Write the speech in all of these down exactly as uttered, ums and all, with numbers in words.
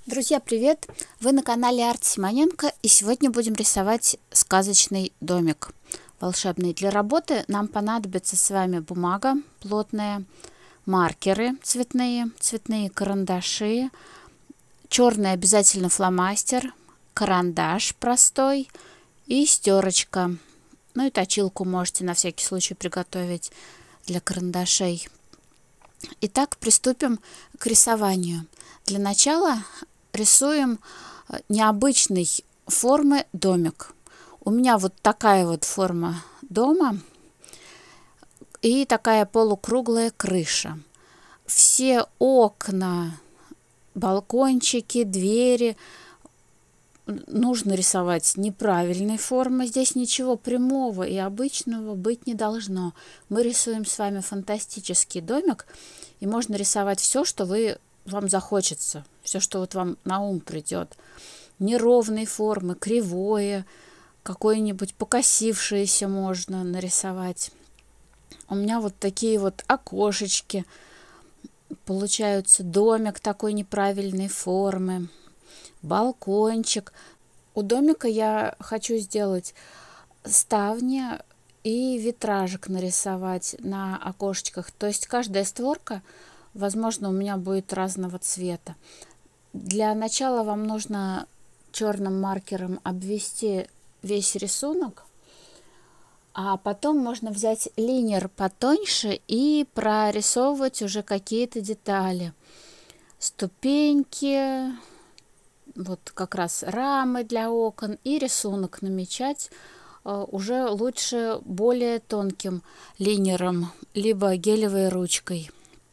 Друзья, привет! Вы на канале Арт Симоненко, и сегодня будем рисовать сказочный домик волшебный. Для работы нам понадобится с вами бумага плотная, маркеры цветные, цветные карандаши, черный обязательно фломастер, карандаш простой и стерочка. Ну и точилку можете на всякий случай приготовить для карандашей. Итак, приступим к рисованию. Для начала рисуем необычной формы домик. У меня вот такая вот форма дома и такая полукруглая крыша. Все окна, балкончики, двери нужно рисовать неправильной формы. Здесь ничего прямого и обычного быть не должно. Мы рисуем с вами фантастический домик, и можно рисовать все, что вы вам захочется, все, что вот вам на ум придет. Неровной формы, кривое, какое-нибудь покосившееся можно нарисовать. У меня вот такие вот окошечки получаются, домик такой неправильной формы, балкончик. У домика я хочу сделать ставни и витражик нарисовать на окошечках. То есть каждая створка, возможно, у меня будет разного цвета. Для начала вам нужно черным маркером обвести весь рисунок, а потом можно взять линер потоньше и прорисовывать уже какие-то детали. Ступеньки, вот как раз рамы для окон, и рисунок намечать уже лучше более тонким линером, либо гелевой ручкой,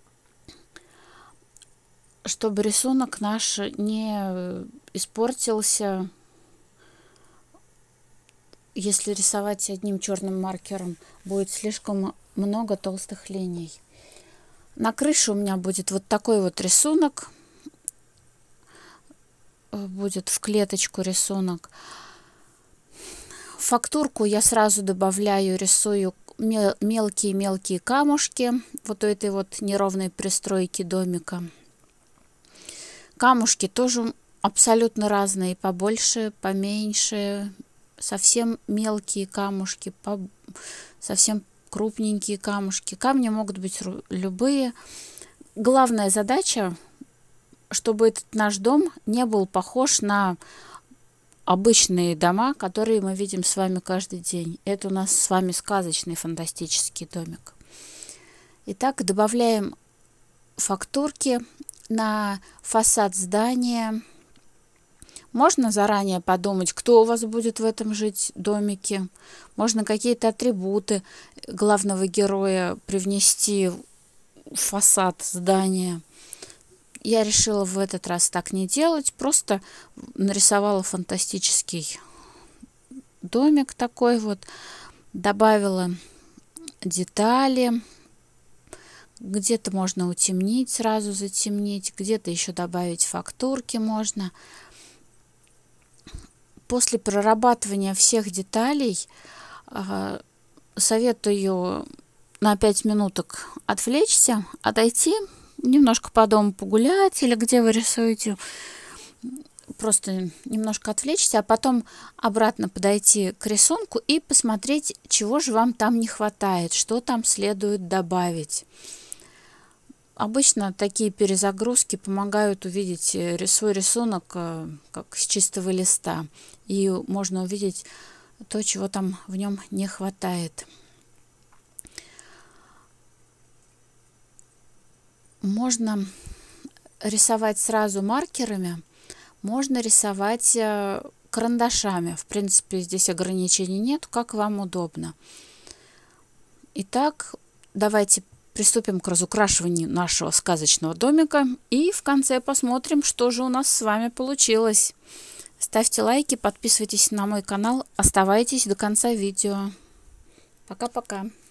чтобы рисунок наш не испортился. Если рисовать одним черным маркером, будет слишком много толстых линий. На крыше у меня будет вот такой вот рисунок. Будет в клеточку рисунок. Фактурку я сразу добавляю, рисую мелкие-мелкие камушки вот у этой вот неровной пристройки домика. Камушки тоже абсолютно разные, побольше, поменьше, совсем мелкие камушки, по... совсем крупненькие камушки. Камни могут быть любые. Главная задача, чтобы этот наш дом не был похож на обычные дома, которые мы видим с вами каждый день. Это у нас с вами сказочный, фантастический домик. Итак, добавляем фактурки на фасад здания. Можно заранее подумать, кто у вас будет в этом жить домике. Можно какие-то атрибуты главного героя привнести в фасад здания. Я решила в этот раз так не делать, просто нарисовала фантастический домик такой вот, добавила детали. Где-то можно утемнить, сразу затемнить, где-то еще добавить фактурки можно. После прорабатывания всех деталей э, советую на пять минуток отвлечься, отойти, немножко по дому погулять, или где вы рисуете, просто немножко отвлечься, а потом обратно подойти к рисунку и посмотреть, чего же вам там не хватает, что там следует добавить. Обычно такие перезагрузки помогают увидеть свой рисунок как с чистого листа, и можно увидеть то, чего там в нем не хватает. Можно рисовать сразу маркерами, можно рисовать карандашами. В принципе, здесь ограничений нет, как вам удобно. Итак, давайте приступим к разукрашиванию нашего сказочного домика, и в конце посмотрим, что же у нас с вами получилось. Ставьте лайки, подписывайтесь на мой канал, оставайтесь до конца видео. Пока-пока.